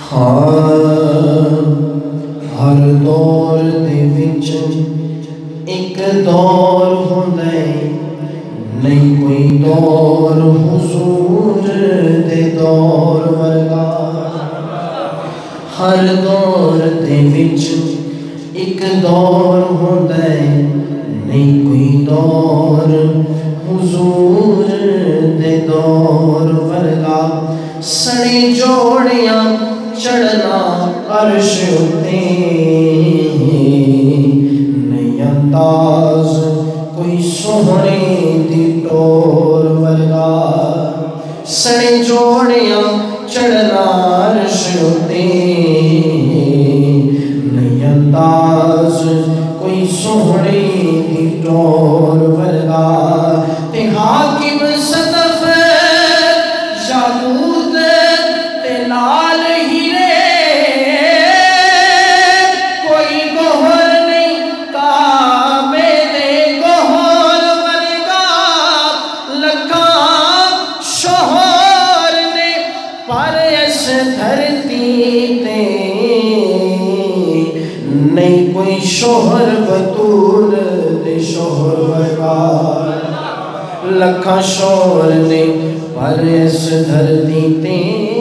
हाँ हर दौर दे विच एक दौर होंदा है, नहीं कोई दौर हुजूर दे दौर वर्गा। हर दौर दे विच एक दौर होंदा है, नहीं कोई दौर हुजूर दे दौर वर्गा। सने जोड़ियां चढ़ना अर्श उते, नहीं अंदाज कोई सोहने दी टोर वर्गा। सने जोड़ियां चढ़ना अर्श उते, नहीं अंदाज कोई सोहने दी टोर वर्गा। ते हाकिम सदफ जादूद ते लाल हीरे, कोई गोहर नहीं काबे दे गोहर वर्गा। लखा शोहर ने पर इस धरती ते, नहीं कोई शोहर बतूल दे शोहर वर्गा। लखा शोहर ने पर इस धरती ते,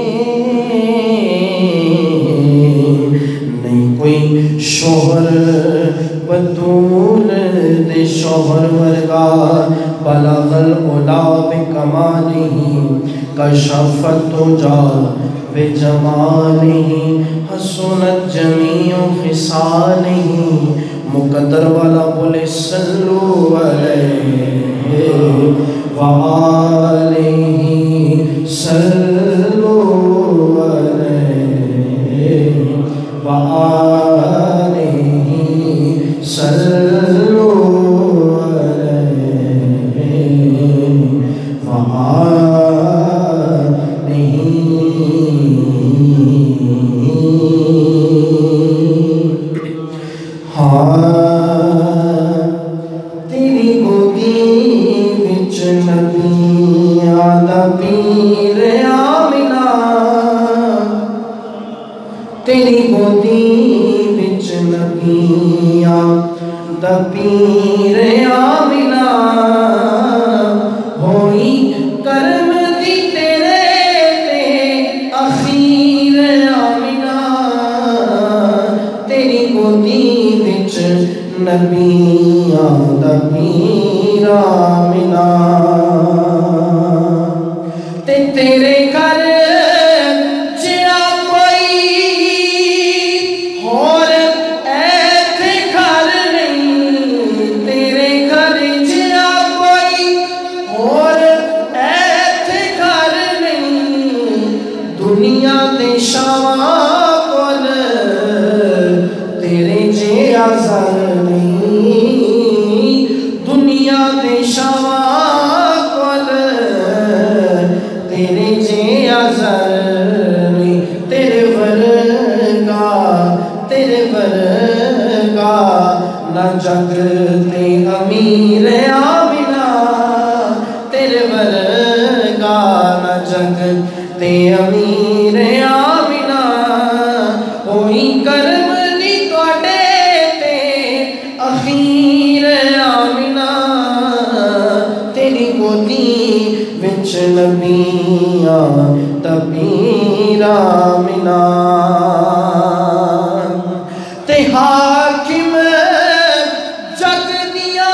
नहीं कोई शोहर बतूल दे शोहर वर्गा। बलगल उला बिकमालिही कशफत तुजा बिजमालिही, हसनत जमीउ खिसालिही। मुकद्दर वाला बोले सल्लु अलैहि व आलिही, सल्लु अलैहि व आलिही, सल्लु अलैहि व आलिही। तेरी गोदी विच नबियां दा पीर आमिना, तेरी गोदी विच नबियां दा पीर आमिना। होई करम दी तेरे ते अखीर आमिना, तेरी गोदी विच नबियां दा पीर आमिना। ते तेरे घर जिया कोई होर ऐथे घर नहीं, तेरे घर जिया कोई होर ऐथे घर नहीं। दुनिया दे शावां कोल तेरे जिया ज़र नहीं, दुनिया दे शावां कोल तेरे जिया ज़र नहीं। तेरे वर्गा, तेरे वर्गा ना जग ते अमीर आमिना, तेरे वर्गा ना जग ते अमीर आमिना। होई करम दी तोड़े ते अखीर आमिना, तेरी गोदी विच नबियां दा पीर आमिना। ते हाकिम जग दियां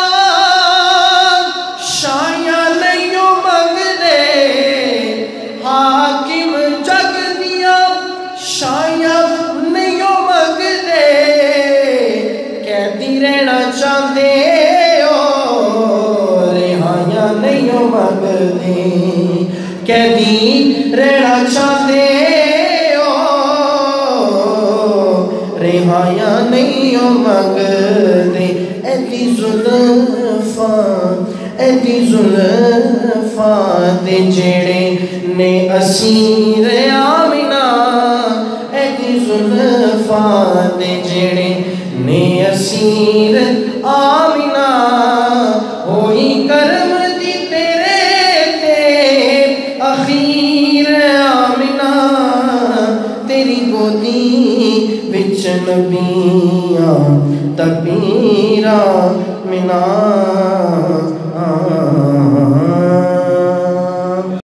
शायां नहीं मंगदे, हाकिम जग दियां शायां नहीं मंगदे। कैदी रहना चाहते हो रिहाइयां नहीं मंगदे, कैदी रहना चाहते हो रिहाइयां नहीं मंगदे। ऐदी जुल्फां, ऐदी जुल्फां ते जेड़े ने असीर आमिना, ऐदी जुल्फां ते जेड़े ने असीर आमिना। होई करम दी तेरे ते अखीर आमिना, तेरी दी गोदी विच नबियां दा पीरा मीनार